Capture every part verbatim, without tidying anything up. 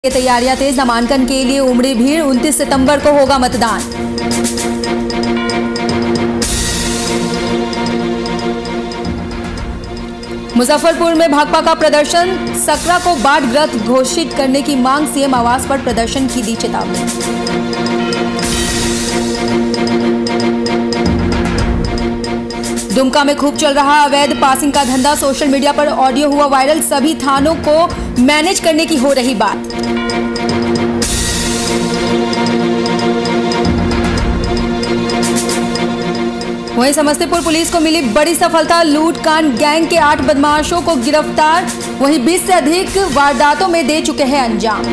ये तैयारियां तेज, नामांकन के लिए उमड़ी भीड़। उनतीस सितंबर को होगा मतदान। मुजफ्फरपुर में भाकपा का प्रदर्शन, सकरा को बाढ़ग्रस्त घोषित करने की मांग, सीएम आवास पर प्रदर्शन की दी चेतावनी। दुमका में खूब चल रहा अवैध पासिंग का धंधा, सोशल मीडिया पर ऑडियो हुआ वायरल, सभी थानों को मैनेज करने की हो रही बात। वहीं समस्तीपुर पुलिस को मिली बड़ी सफलता, लूटकांड गैंग के आठ बदमाशों को गिरफ्तार, वहीं बीस से अधिक वारदातों में दे चुके हैं अंजाम।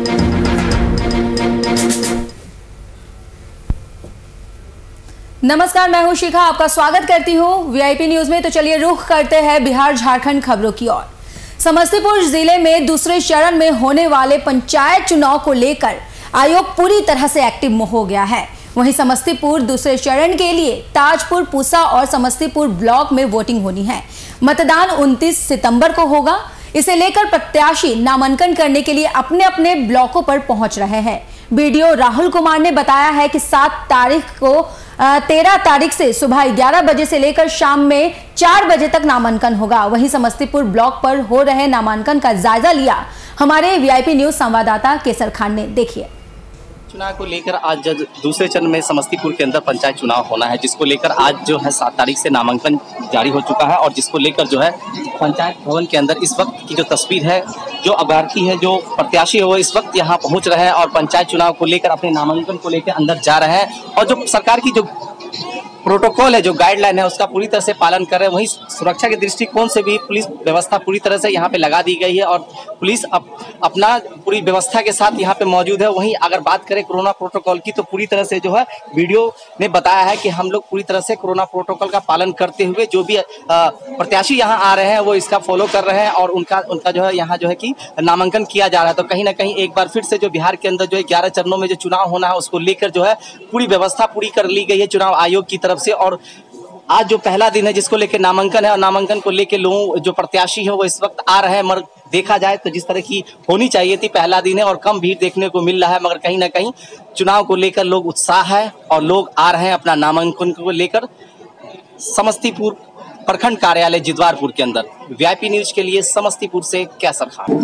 नमस्कार, मैं हूं शिखा, आपका स्वागत करती हूं वीआईपी न्यूज में। तो चलिए रुख करते हैं बिहार झारखंड खबरों की ओर। समस्तीपुर जिले में दूसरे चरण में होने वाले पंचायत चुनाव को लेकर आयोग पूरी तरह से एक्टिव हो गया है। वहीं समस्तीपुर दूसरे चरण के लिए ताजपुर, पूसा और समस्तीपुर ब्लॉक में वोटिंग होनी है। मतदान उनतीस सितंबर को होगा। इसे लेकर प्रत्याशी नामांकन करने के लिए अपने अपने ब्लॉकों पर पहुंच रहे हैं। बीडीओ राहुल कुमार ने बताया है कि सात तारीख को तेरह तारीख से सुबह ग्यारह बजे से लेकर शाम में चार बजे तक नामांकन होगा। वहीं समस्तीपुर ब्लॉक पर हो रहे नामांकन का जायजा लिया हमारे वीआईपी न्यूज संवाददाता केसर खान ने। देखिए, चुनाव को लेकर आज दूसरे चरण में समस्तीपुर के अंदर पंचायत चुनाव होना है, जिसको लेकर आज जो है सात तारीख से नामांकन जारी हो चुका है और जिसको लेकर जो है पंचायत भवन के अंदर इस वक्त की जो तस्वीर है, जो अभ्यर्थी है, जो प्रत्याशी है, वो इस वक्त यहाँ पहुँच रहे हैं और पंचायत चुनाव को लेकर अपने नामांकन को लेकर अंदर जा रहे हैं। और जो सरकार की जो प्रोटोकॉल है, जो गाइडलाइन है, उसका पूरी तरह से पालन कर रहे हैं। वहीं सुरक्षा के दृष्टिकोण से भी पुलिस व्यवस्था पूरी तरह से यहाँ पे लगा दी गई है और पुलिस अप, अपना पूरी व्यवस्था के साथ यहाँ पे मौजूद है। वहीं अगर बात करें कोरोना प्रोटोकॉल की, तो पूरी तरह से जो है वीडियो ने बताया है कि हम लोग पूरी तरह से कोरोना प्रोटोकॉल का पालन करते हुए जो भी प्रत्याशी यहाँ आ रहे हैं वो इसका फॉलो कर रहे हैं और उनका उनका जो है यहाँ जो है कि नामांकन किया जा रहा है। तो कहीं ना कहीं एक बार फिर से जो बिहार के अंदर जो है ग्यारह चरणों में जो चुनाव होना है, उसको लेकर जो है पूरी व्यवस्था पूरी कर ली गई है चुनाव आयोग की तरफ से। और आज जो पहला दिन है जिसको लेकर नामांकन है और नामांकन को लेकर लोग जो प्रत्याशी है वो इस वक्त आ रहे हैं। मगर देखा जाए तो जिस तरह की होनी चाहिए थी, पहला दिन है और कम भीड़ देखने को मिल रहा है, मगर कहीं ना कहीं चुनाव को लेकर लोग उत्साह है और लोग आ रहे हैं अपना नामांकन को लेकर समस्तीपुर प्रखंड कार्यालय जितवारपुर के अंदर। वीआईपी न्यूज के लिए समस्तीपुर से केसर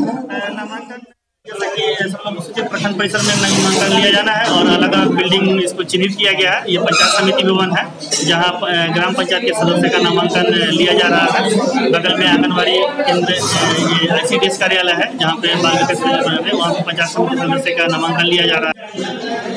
खान। जैसा कि सब लोग सूचित प्रखंड परिसर में नामांकन लिया जाना है और अलग अलग बिल्डिंग इसको चिन्हित किया गया है। ये पंचायत समिति भवन है जहां ग्राम पंचायत के सदस्य का नामांकन लिया जा रहा है। बगल में आंगनबाड़ी केंद्र, ये आईसीडीएस कार्यालय है जहां पे बाल विकास केंद्र है, वहाँ पे पंचायत समिति सदस्य का नामांकन लिया जा रहा है।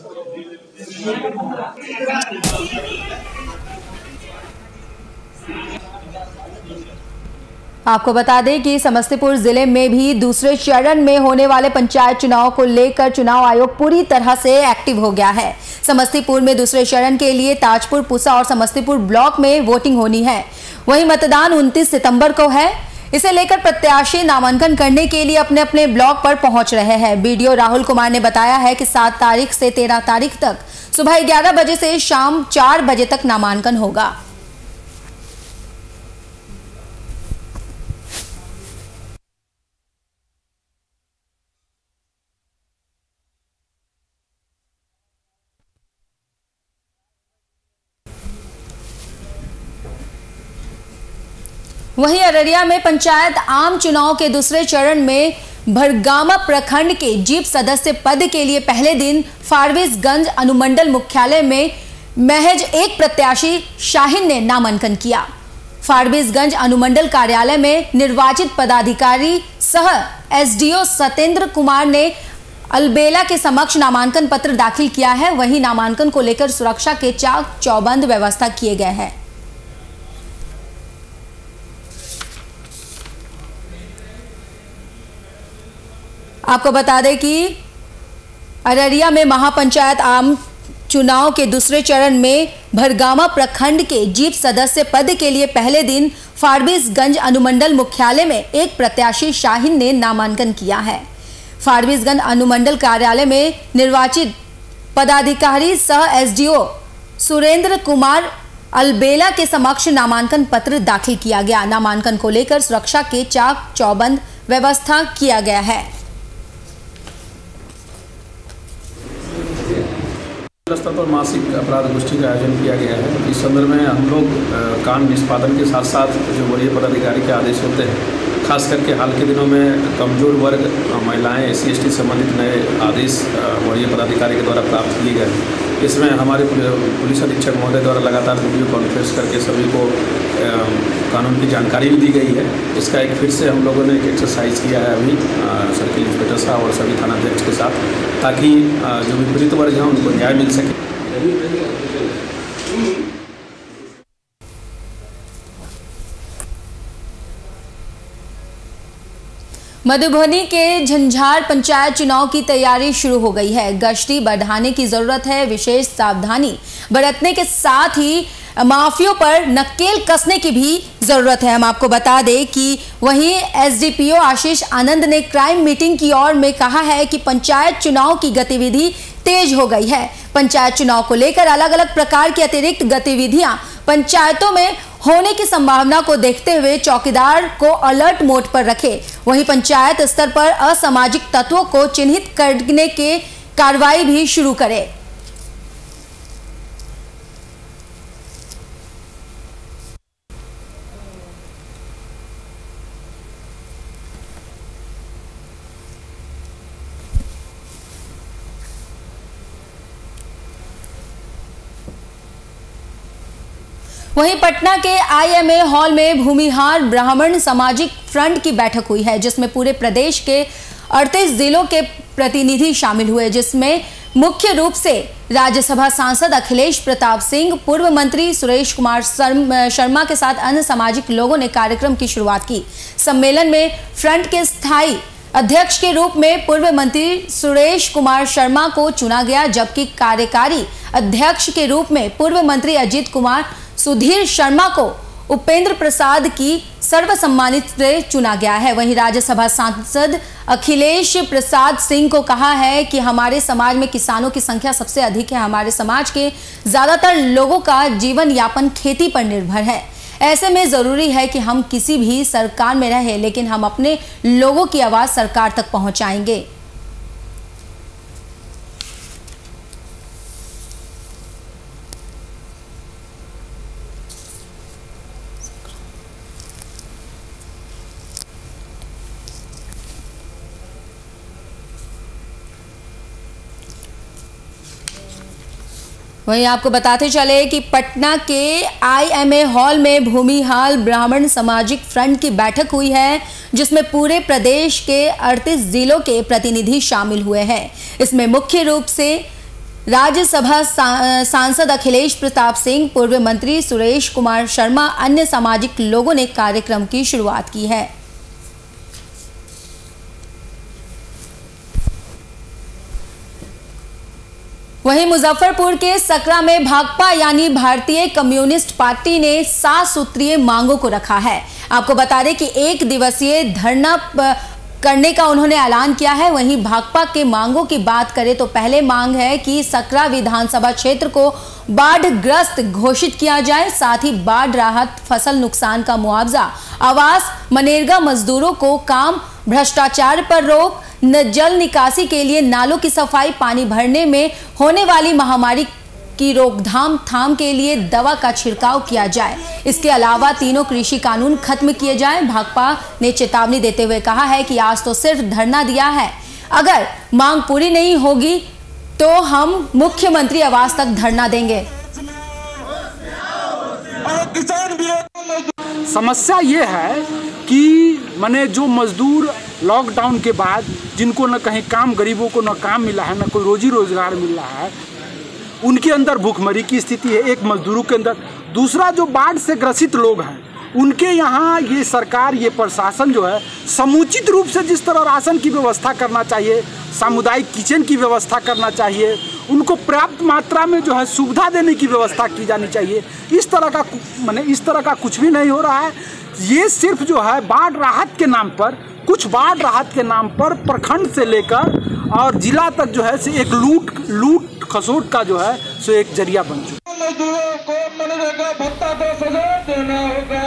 आपको बता दें कि समस्तीपुर जिले में भी दूसरे चरण में होने वाले पंचायत चुनाव को लेकर चुनाव आयोग पूरी तरह से एक्टिव हो गया है। समस्तीपुर में दूसरे चरण के लिए ताजपुर, पूसा और समस्तीपुर ब्लॉक में वोटिंग होनी है। वहीं मतदान उनतीस सितंबर को है। इसे लेकर प्रत्याशी नामांकन करने के लिए अपने अपने ब्लॉक पर पहुंच रहे हैं। बीडीओ राहुल कुमार ने बताया है कि सात तारीख से तेरह तारीख तक सुबह ग्यारह बजे से शाम चार बजे तक नामांकन होगा। वहीं अररिया में पंचायत आम चुनाव के दूसरे चरण में भरगामा प्रखंड के जीप सदस्य पद के लिए पहले दिन फारबिसगंज अनुमंडल मुख्यालय में महज एक प्रत्याशी शाहीन ने नामांकन किया। फारबिसगंज अनुमंडल कार्यालय में निर्वाचित पदाधिकारी सह एसडीओ सत्येंद्र कुमार ने अलबेला के समक्ष नामांकन पत्र दाखिल किया है। वहीं नामांकन को लेकर सुरक्षा के चाक चौबंद व्यवस्था किए गए हैं। आपको बता दें कि अररिया में महापंचायत आम चुनाव के दूसरे चरण में भरगामा प्रखंड के जीप सदस्य पद के लिए पहले दिन फारबिसगंज अनुमंडल मुख्यालय में एक प्रत्याशी शाहीन ने नामांकन किया है। फारबिसगंज अनुमंडल कार्यालय में निर्वाचित पदाधिकारी सह एसडीओ सुरेंद्र कुमार अलबेला के समक्ष नामांकन पत्र दाखिल किया गया। नामांकन को लेकर सुरक्षा के चाक चौबंद व्यवस्था किया गया है। स्तर पर मासिक अपराध गोष्ठी का आयोजन किया गया है। इस संदर्भ में हम लोग कानून निष्पादन के साथ साथ जो वरीय पदाधिकारी के आदेश होते हैं, खास करके हाल के दिनों में कमजोर वर्ग महिलाएं एस सी एस टी संबंधित नए आदेश वरीय पदाधिकारी के द्वारा प्राप्त किए गए। इसमें हमारे पुलिस अधीक्षक महोदय द्वारा लगातार वीडियो कॉन्फ्रेंस करके सभी को कानून की जानकारी भी दी गई है। इसका एक फिर से हम लोगों ने एक एक्सरसाइज किया है अभी सर्किल इंस्पेक्टर साहब और सभी थानाध्यक्ष के साथ, ताकि जो विपरीत वर्ग हैं उनको न्याय मिल सके। मधुबनी के झंझार पंचायत चुनाव की तैयारी शुरू हो गई है। गश्ती बढ़ाने की जरूरत है, विशेष सावधानी बरतने के साथ ही माफियों पर नकेल कसने की भी जरूरत है। हम आपको बता दें कि वहीं S D P O Ashish Anand ने क्राइम मीटिंग की ओर में कहा है कि पंचायत चुनाव की गतिविधि तेज हो गई है। पंचायत चुनाव को लेकर अलग अलग प्रकार की अतिरिक्त गतिविधियां पंचायतों में होने की संभावना को देखते हुए चौकीदार को अलर्ट मोड पर रखे। वहीं पंचायत स्तर पर असामाजिक तत्वों को चिन्हित करने के कार्रवाई भी शुरू करे। वहीं पटना के आई एम ए हॉल में भूमिहार ब्राह्मण सामाजिक फ्रंट की बैठक हुई है, जिसमें पूरे प्रदेश के अड़तीस जिलों के प्रतिनिधि शामिल हुए, जिसमें मुख्य रूप से राज्यसभा सांसद अखिलेश प्रताप सिंह, पूर्व मंत्री सुरेश कुमार शर्मा के साथ अन्य सामाजिक लोगों ने कार्यक्रम की शुरुआत की। सम्मेलन में फ्रंट के स्थायी अध्यक्ष के रूप में पूर्व मंत्री सुरेश कुमार शर्मा को चुना गया, जबकि कार्यकारी अध्यक्ष के रूप में पूर्व मंत्री अजीत कुमार सुधीर शर्मा को उपेंद्र प्रसाद की सर्वसम्मानित से चुना गया है। वहीं राज्यसभा सांसद अखिलेश प्रसाद सिंह को कहा है कि हमारे समाज में किसानों की संख्या सबसे अधिक है। हमारे समाज के ज्यादातर लोगों का जीवन यापन खेती पर निर्भर है। ऐसे में जरूरी है कि हम किसी भी सरकार में रहे, लेकिन हम अपने लोगों की आवाज सरकार तक पहुंचाएंगे। वहीं आपको बताते चले कि पटना के आई एम ए हॉल में भूमिहार ब्राह्मण सामाजिक फ्रंट की बैठक हुई है, जिसमें पूरे प्रदेश के अड़तीस जिलों के प्रतिनिधि शामिल हुए हैं। इसमें मुख्य रूप से राज्यसभा सांसद अखिलेश प्रताप सिंह, पूर्व मंत्री सुरेश कुमार शर्मा, अन्य सामाजिक लोगों ने कार्यक्रम की शुरुआत की है। वहीं मुजफ्फरपुर के सकरा में भाकपा यानी भारतीय कम्युनिस्ट पार्टी ने सात सूत्रीय मांगों को रखा है। आपको बता दें कि एक दिवसीय धरना करने का उन्होंने ऐलान किया है। वहीं भाकपा के मांगों की बात करें तो पहले मांग है कि सकरा विधानसभा क्षेत्र को बाढ़ ग्रस्त घोषित किया जाए, साथ ही बाढ़ राहत, फसल नुकसान का मुआवजा, आवास, मनरेगा मजदूरों को काम, भ्रष्टाचार पर रोक, जल निकासी के लिए नालों की सफाई, पानी भरने में होने वाली महामारी की रोकथाम थाम के लिए दवा का छिड़काव किया जाए। इसके अलावा तीनों कृषि कानून खत्म किए जाए। भाकपा ने चेतावनी देते हुए कहा है कि आज तो सिर्फ धरना दिया है, अगर मांग पूरी नहीं होगी तो हम मुख्यमंत्री आवास तक धरना देंगे। समस्या ये है कि माने जो मजदूर लॉकडाउन के बाद जिनको न कहीं काम, गरीबों को न काम मिला है, न कोई रोजी रोजगार मिल रहा है, उनके अंदर भूखमरी की स्थिति है, एक मजदूरों के अंदर। दूसरा, जो बाढ़ से ग्रसित लोग हैं उनके यहाँ ये सरकार, ये प्रशासन जो है समुचित रूप से जिस तरह राशन की व्यवस्था करना चाहिए, सामुदायिक किचन की व्यवस्था करना चाहिए, उनको पर्याप्त मात्रा में जो है सुविधा देने की व्यवस्था की जानी चाहिए। इस तरह का माने इस तरह का कुछ भी नहीं हो रहा है। ये सिर्फ जो है बाढ़ राहत के नाम पर, कुछ बाढ़ राहत के नाम पर प्रखंड से लेकर और जिला तक जो है से एक लूट लूट खसोट का जो है सो एक जरिया बन चुका है। मजदूरों को मनरेगा भत्ता दस हजार देना होगा।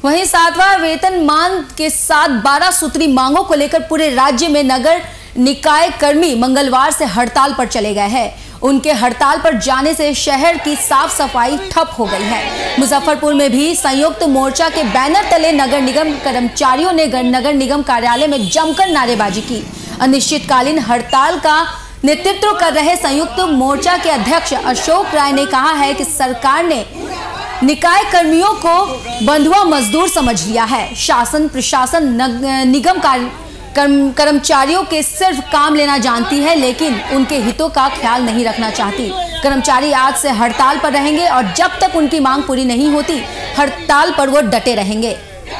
वहीं सातवां वेतनमान के साथ बारह सूत्री मांगों को लेकर पूरे राज्य में नगर निकाय कर्मी मंगलवार से हड़ताल पर चले गए हैं। उनके हड़ताल पर जाने से शहर की साफ सफाई ठप हो गई है। मुजफ्फरपुर में भी संयुक्त मोर्चा के बैनर तले नगर निगम कर्मचारियों ने नगर निगम कार्यालय में जमकर नारेबाजी की। अनिश्चितकालीन हड़ताल का नेतृत्व कर रहे संयुक्त मोर्चा के अध्यक्ष अशोक राय ने कहा है कि सरकार ने निकाय कर्मियों को बंधुआ मजदूर समझ लिया है। शासन प्रशासन निगम कर्मचारियों के सिर्फ काम लेना जानती है, लेकिन उनके हितों का ख्याल नहीं रखना चाहती। कर्मचारी आज से हड़ताल पर रहेंगे और जब तक उनकी मांग पूरी नहीं होती हड़ताल पर वो डटे रहेंगे।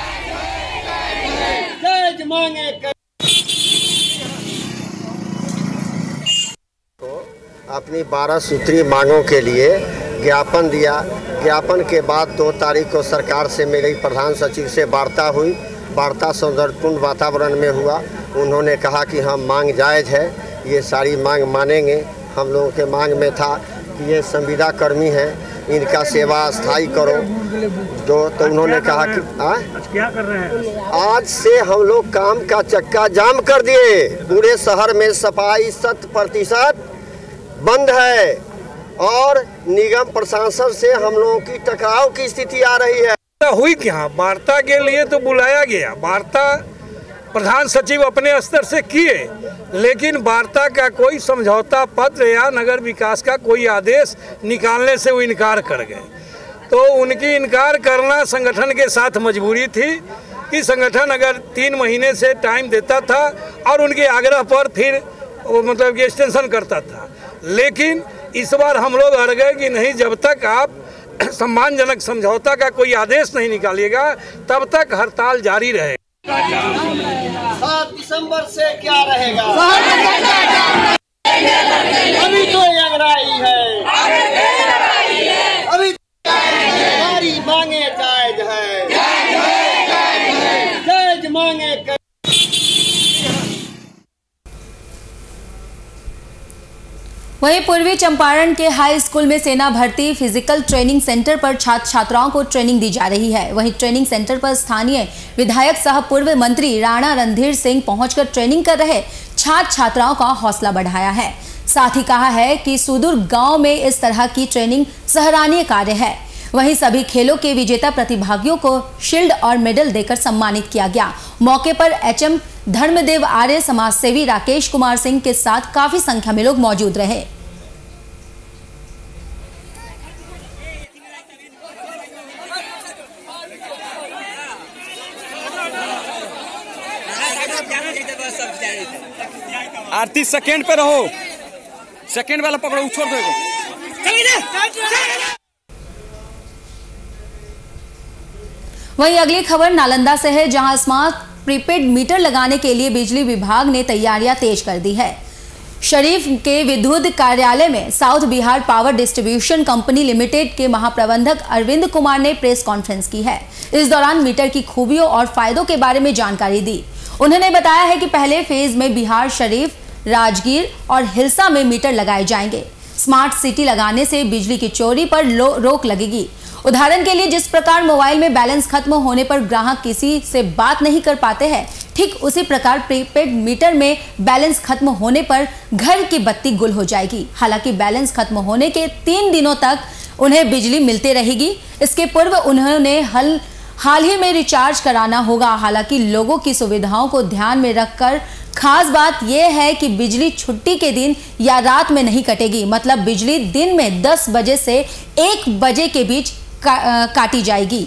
अपनी बारह सूत्री मांगों के लिए ज्ञापन दिया। ज्ञापन के बाद दो तारीख को सरकार से मेरी प्रधान सचिव से वार्ता हुई। वार्ता सौहार्दपूर्ण वातावरण में हुआ। उन्होंने कहा कि हम मांग जायज़ है, ये सारी मांग मानेंगे। हम लोगों के मांग में था कि ये संविदा कर्मी हैं, इनका सेवा स्थायी करो। जो तो उन्होंने कहा कि आ? क्या कर रहे हैं? आज से हम लोग काम का चक्का जाम कर दिए। पूरे शहर में सफाई शत प्रतिशत बंद है और निगम प्रशासन से हम लोगों की टकराव की स्थिति आ रही है। हुई क्या? वार्ता के लिए तो बुलाया गया, वार्ता प्रधान सचिव अपने स्तर से किए, लेकिन वार्ता का कोई समझौता पत्र या नगर विकास का कोई आदेश निकालने से वो इनकार कर गए। तो उनकी इनकार करना संगठन के साथ मजबूरी थी कि संगठन अगर तीन महीने से टाइम देता था और उनके आग्रह पर फिर वो मतलब कि एक्सटेंशन करता था, लेकिन इस बार हम लोग अड़ गए कि नहीं, जब तक आप सम्मानजनक समझौता का कोई आदेश नहीं निकालिएगा तब तक हड़ताल जारी रहेगा। सात दिसंबर से क्या रहेगा? अभी तो अंगड़ाई है, अभी हमारी मांगे जायज है, जायज मांगे। वहीं पूर्वी चंपारण के हाई स्कूल में सेना भर्ती फिजिकल ट्रेनिंग सेंटर पर छात्र छात्राओं को ट्रेनिंग दी जा रही है। वहीं ट्रेनिंग सेंटर पर स्थानीय विधायक सह पूर्व मंत्री राणा रणधीर सिंह पहुंचकर ट्रेनिंग कर रहे छात्र छात्राओं का हौसला बढ़ाया है। साथ ही कहा है कि सुदूर गांव में इस तरह की ट्रेनिंग सराहनीय कार्य है। वहीं सभी खेलों के विजेता प्रतिभागियों को शील्ड और मेडल देकर सम्मानित किया गया। मौके पर एचएम धर्मदेव आर्य, समाजसेवी राकेश कुमार सिंह के साथ काफी संख्या में लोग मौजूद रहे। आरती सेकेंड पे रहो, सेकेंड वाला पकड़ो, छोड़ दो। वहीं अगली खबर नालंदा से है, जहां स्मार्ट प्रीपेड मीटर लगाने के लिए बिजली विभाग ने तैयारियां तेज कर दी है। शरीफ के विद्युत कार्यालय में South Bihar power distribution company limited के महाप्रबंधक अरविंद कुमार ने प्रेस कॉन्फ्रेंस की है। इस दौरान मीटर की खूबियों और फायदों के बारे में जानकारी दी। उन्होंने बताया है कि पहले फेज में बिहार शरीफ, राजगीर और हिलसा में मीटर लगाए जाएंगे। स्मार्ट सिटी लगाने से बिजली की चोरी पर रोक लगेगी। उदाहरण के लिए जिस प्रकार मोबाइल में बैलेंस खत्म होने पर ग्राहक किसी से बात नहीं कर पाते हैं, ठीक उसी प्रकार प्रीपेड मीटर में बैलेंस खत्म होने पर घर की बत्ती गुल हो जाएगी। हालांकि बैलेंस खत्म होने के तीन दिनों तक उन्हें बिजली मिलती रहेगी। इसके पूर्व उन्होंने हल हाल ही में रिचार्ज कराना होगा। हालांकि लोगों की सुविधाओं को ध्यान में रखकर खास बात यह है कि बिजली छुट्टी के दिन या रात में नहीं कटेगी। मतलब बिजली दिन में दस बजे से एक बजे के बीच का, आ, काटी जाएगी।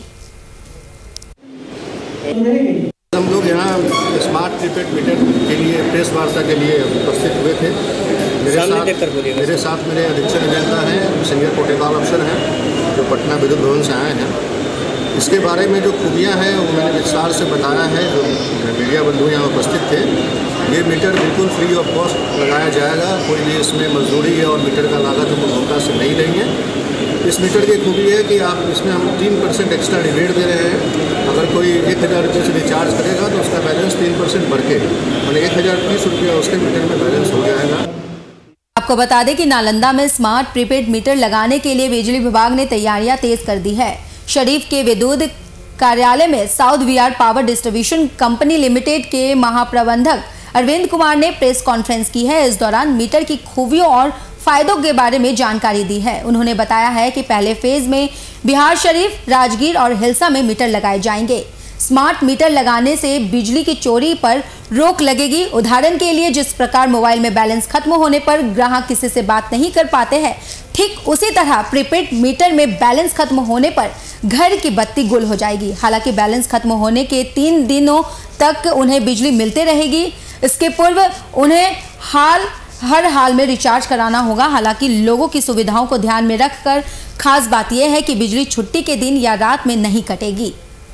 हम लोग यहाँ स्मार्ट प्रीपेड मीटर के लिए प्रेस वार्ता के लिए उपस्थित हुए थे। मेरे साथ मेरे साथ मेरे अधीक्षक अभियंता हैं, सीनियर प्रोटोकॉल अफसर हैं, जो पटना विद्युत भवन से आए हैं। इसके बारे में जो खूबियाँ हैं वो मैंने विस्तार से बताया है। जो मीडिया बंधु यहाँ उपस्थित थे, ये मीटर बिल्कुल फ्री ऑफ कॉस्ट लगाया जाएगा। कोई भी इसमें मजदूरी और मीटर का लागत हम उपभोक्ता से नहीं लेंगे। इस मीटर की खूबी है कि आप इसमें हम तीन परसेंट एक्स्ट्रा रिबेट दे रहे हैं। अगर कोई एक हज़ार रुपये से रिचार्ज करेगा तो उसका बैलेंस तीन परसेंट बढ़ के मैंने एक हज़ार तीस रुपया उसके मीटर में बैलेंस हो जाएगा। आपको बता दें कि नालंदा में स्मार्ट प्रीपेड मीटर लगाने के लिए बिजली विभाग ने तैयारियां तेज कर दी है। शरीफ के विद्युत कार्यालय में South VR power distribution company limited के महाप्रबंधक अरविंद कुमार ने प्रेस कॉन्फ्रेंस की है। इस दौरान मीटर की खूबियों और फायदों के बारे में जानकारी दी है। उन्होंने बताया है कि पहले फेज में बिहार शरीफ, राजगीर और हिलसा में मीटर लगाए जाएंगे। स्मार्ट मीटर लगाने से बिजली की चोरी पर रोक लगेगी। उदाहरण के लिए जिस प्रकार मोबाइल में बैलेंस खत्म होने पर ग्राहक किसी से बात नहीं कर पाते हैं, ठीक उसी तरह प्रीपेड मीटर में बैलेंस खत्म होने पर घर की बत्ती गुल हो जाएगी। हालांकि बैलेंस खत्म होने के तीन दिनों तक उन्हें बिजली मिलते रहेगी। इसके पूर्व उन्हें हाल हर हाल में रिचार्ज कराना होगा। हालांकि लोगों की सुविधाओं को ध्यान में रखकर खास बात यह है कि बिजली छुट्टी के दिन या रात में नहीं कटेगी।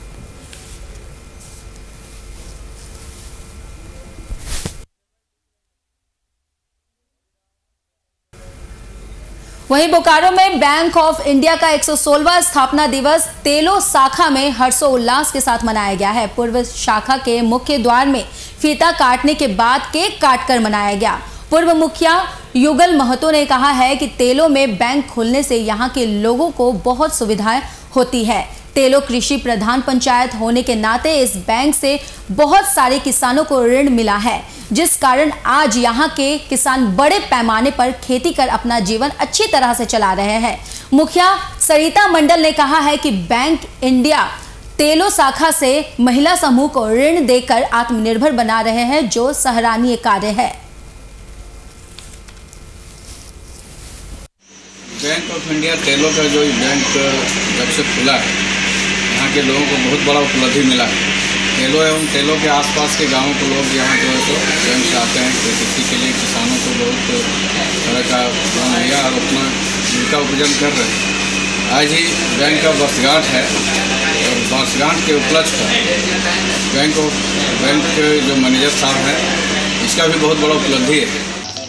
वहीं बोकारो में बैंक ऑफ इंडिया का एक सौ सोलहवां स्थापना दिवस तेलो शाखा में हर्षोल्लास के साथ मनाया गया है। पूर्व शाखा के मुख्य द्वार में फीता काटने के बाद केक काटकर मनाया गया। पूर्व मुखिया युगल महतो ने कहा है कि तेलो में बैंक खुलने से यहां के लोगों को बहुत सुविधाएं होती है। तेलो कृषि प्रधान पंचायत होने के नाते इस बैंक से बहुत सारे किसानों को ऋण मिला है, जिस कारण आज यहाँ के किसान बड़े पैमाने पर खेती कर अपना जीवन अच्छी तरह से चला रहे हैं। मुखिया सरिता मंडल ने कहा है कि बैंक इंडिया तेलो शाखा से महिला समूह को ऋण देकर आत्मनिर्भर बना रहे हैं, जो सराहनीय कार्य है। बैंक ऑफ इंडिया तेलो का जो बैंक जब से खुला है, यहाँ के लोगों को बहुत बड़ा उपलब्धि मिला है। तेलो एवं तेलो के आसपास के गांवों के लोग यहाँ जो है तो बैंक से आते हैं। खेती के लिए किसानों को बहुत तरह का लोन दिया और अपना जीविका उपार्जन कर रहे हैं। आज ही बैंक का वर्षगांठ है और वर्षगांठ के उपलक्ष्य पर बैंक ऑफ बैंक के जो मैनेजर साहब हैं, इसका भी बहुत बड़ा उपलब्धि है।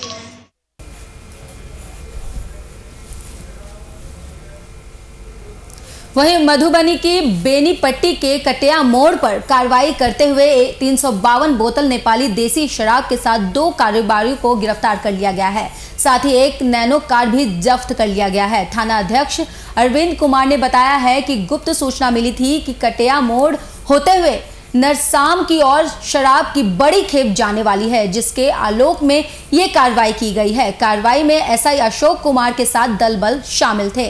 वहीं मधुबनी की बेनीपट्टी के कटिया मोड़ पर कार्रवाई करते हुए तीन सौ बावन बोतल नेपाली देसी शराब के साथ दो कारोबारियों को गिरफ्तार कर लिया गया है। साथ ही एक नैनो कार भी जब्त कर लिया गया है। थाना अध्यक्ष अरविंद कुमार ने बताया है कि गुप्त सूचना मिली थी कि कटिया मोड़ होते हुए नरसाम की ओर शराब की बड़ी खेप जाने वाली है, जिसके आलोक में ये कार्रवाई की गई है। कार्रवाई में एसआई अशोक कुमार के साथ दल बल शामिल थे।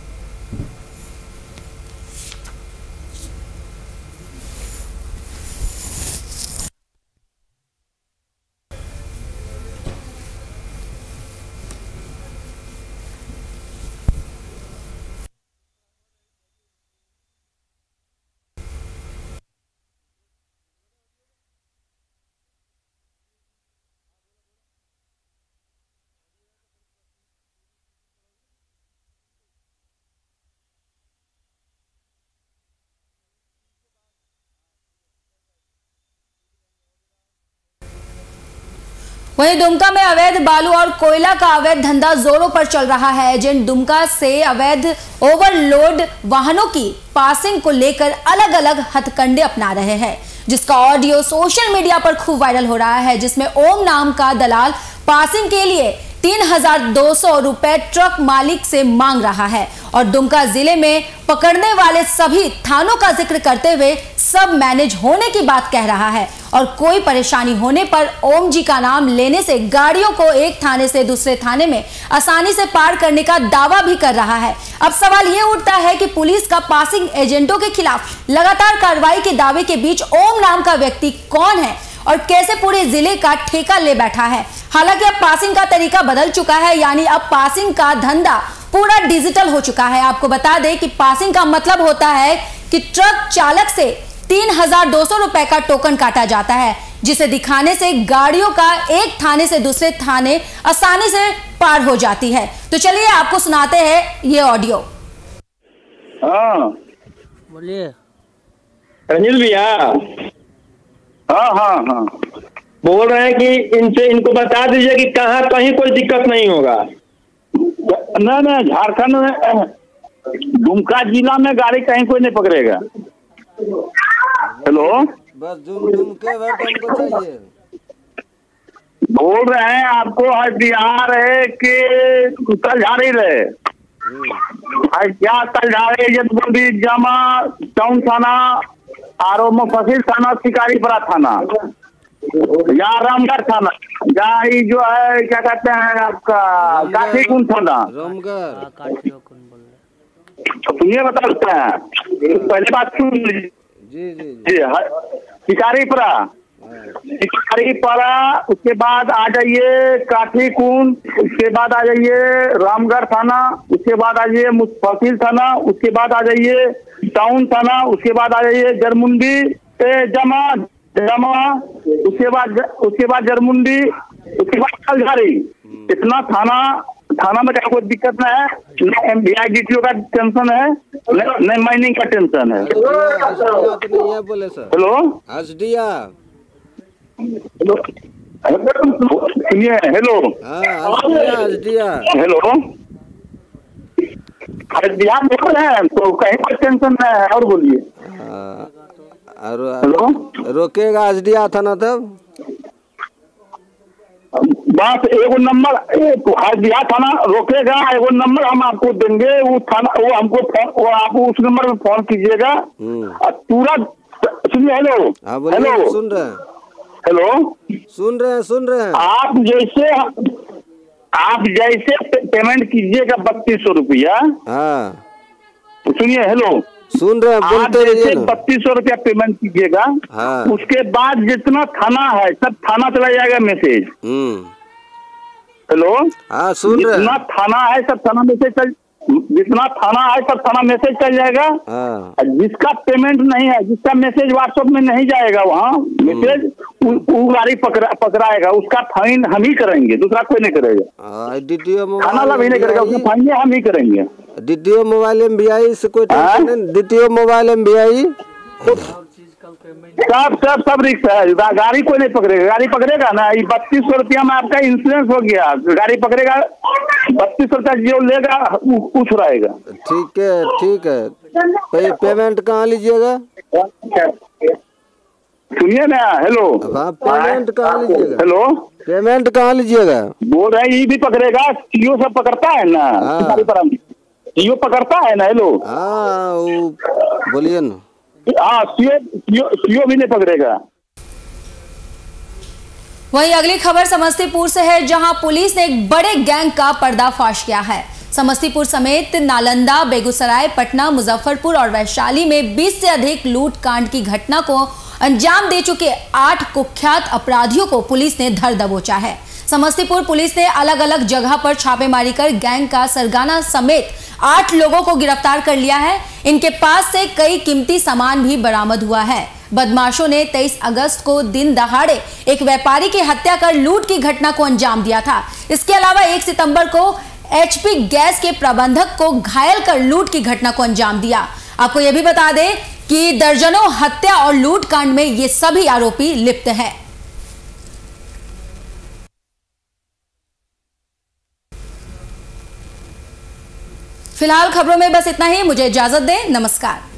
वहीं दुमका में अवैध बालू और कोयला का अवैध धंधा जोरों पर चल रहा है। एजेंट दुमका से अवैध ओवरलोड वाहनों की पासिंग को लेकर अलग अलग हथकंडे अपना रहे हैं, जिसका ऑडियो सोशल मीडिया पर खूब वायरल हो रहा है, जिसमें ओम नाम का दलाल पासिंग के लिए तीन हजार दो सौ रुपए ट्रक मालिक से मांग रहा है और दुमका जिले में पकड़ने वाले सभी थानों का जिक्र करते हुए सब मैनेज होने की बात कह रहा है और कोई परेशानी होने पर ओम जी का नाम लेने से गाड़ियों को एक थाने से दूसरे थाने में आसानी से पार करने का दावा भी कर रहा है। अब सवाल यह उठता है कि पुलिस का पासिंग एजेंटों के खिलाफ लगातार कार्रवाई के दावे के बीच ओम नाम का व्यक्ति कौन है और कैसे पूरे जिले का ठेका ले बैठा है। हालांकि अब पासिंग का तरीका बदल चुका है, यानी अब पासिंग का धंधा पूरा डिजिटल हो चुका है। आपको बता दें कि पासिंग का मतलब होता है कि ट्रक चालक से तीन हजार दो सौ रुपए का टोकन काटा जाता है, जिसे दिखाने से गाड़ियों का एक थाने से दूसरे थाने आसानी से पार हो जाती है। तो चलिए आपको सुनाते हैं ये ऑडियो। हाँ बोलिए रंजीत भैया। हाँ हाँ हाँ बोल रहे हैं कि इनसे इनको बता दीजिए कि कहाँ कहीं कोई दिक्कत नहीं होगा। ना ना झारखंड में दुमका जिला में गाड़ी कहीं कोई नहीं पकड़ेगा। हेलो बस दुम दुम के वर्ड हमको चाहिए। बोल रहे हैं आपको हर बिहार है कि कल झाड़ी रहे क्या तलधारे जदबंदी जामा टाउन थाना आरो मुफसिल थाना शिकारीपुरा थाना या रामगढ़ थाना या ये जो है क्या कहते हैं आपका काठीकुंड थाना रामगढ़ तो ये बता सकते हैं। पहले बात सुन लीजिए जी जी जी शिकारीपुरा शिकारीपुरा उसके बाद आ जाइए काठीकुंड, उसके बाद आ जाइए रामगढ़ थाना, उसके बाद आ जाइए मुफसिल थाना, उसके बाद आ जाइए टाउन थाना, उसके बाद आ जाइए जरमुंडी जमा जमा उसके बाद उसके बाद जरमुंडी, उसके बाद तलधारी। इतना थाना थाना में क्या कोई दिक्कत नहीं है, न M B I D T O का टेंशन है, न माइनिंग का टेंशन है। हेलो हसदिया सुनिए हेलो हसदिया हेलो हसदिया बोल रहे हैं तो कहीं कोई टेंशन नहीं है। और बोलिए और रोकेगा हसदिया थाना तब बस एगो नंबर हसदिया थाना रोकेगा, एगो नंबर हम आपको देंगे, वो थाना वो हमको फोन वो आप उस नंबर में फोन कीजिएगा और तुरंत सुनिए। हेलो हेलो सुन रहे हैं हेलो सुन रहे हैं सुन रहे हैं आप जैसे आप जैसे पेमेंट कीजिएगा बत्तीस सौ रुपया। हाँ सुनिए हेलो सुन रहे हैं बोलते रहिए ना। बत्तीस सौ रुपया पेमेंट कीजिएगा। हाँ। उसके बाद जितना थाना है सब थाना चला जाएगा मैसेज। हम्म हेलो हाँ सुन रहे जितना थाना है सब थाना मैसेज चल जितना थाना है सब थाना मैसेज चल जाएगा। हाँ। जिसका पेमेंट नहीं है, जिसका मैसेज व्हाट्सएप में नहीं जाएगा वहाँ मैसेज वो गाड़ी पकड़ा पकड़ाएगा, उसका फाइन हम ही करेंगे, दूसरा कोई नहीं करेगा। डीटीओ थाना वाला भी नहीं करेगा, उसका फाइन हम ही करेंगे। DTO mobile M B I से कोई टेंशन नहीं। DTO mobile M B I सब सब सब रिक्स है, गाड़ी कोई नहीं पकड़ेगा। गाड़ी पकड़ेगा ना ये बत्तीस सौ रुपया में आपका इंश्योरेंस हो गया। गाड़ी पकड़ेगा बत्तीस सौ रुपया जो लेगा वो छुड़ाएगा। ठीक है ठीक है। पे, पेमेंट कहाँ लीजिएगा? सुनिए ना हेलो हाँ पेमेंट कहाँ लीजिएगा? हेलो पेमेंट कहाँ लीजिएगा? बोल रहे हैं ये भी पकड़ेगा, सीओ सब पकड़ता है ना, सीओ पकड़ता है ना। हेलो हाँ बोलिए ना। हाँ सीओ सीओ भी नहीं पकड़ेगा। वहीं अगली खबर समस्तीपुर से है, जहां पुलिस ने एक बड़े गैंग का पर्दाफाश किया है। समस्तीपुर समेत नालंदा, बेगूसराय, पटना, मुजफ्फरपुर और वैशाली में बीस से अधिक लूट कांड की घटना को अंजाम दे चुके आठ कुख्यात अपराधियों को पुलिस ने धर दबोचा है। समस्तीपुर पुलिस ने अलग अलग जगह पर छापेमारी कर गैंग का सरगना समेत आठ लोगों को गिरफ्तार कर लिया है। इनके पास से कई कीमती सामान भी बरामद हुआ है। बदमाशों ने तेईस अगस्त को दिन दहाड़े एक व्यापारी की हत्या कर लूट की घटना को अंजाम दिया था। इसके अलावा एक सितंबर को एचपी गैस के प्रबंधक को घायल कर लूट की घटना को अंजाम दिया। आपको यह भी बता दें कि दर्जनों हत्या और लूट कांड में ये सभी आरोपी लिप्त हैं। फिलहाल खबरों में बस इतना ही। मुझे इजाजत दें। नमस्कार।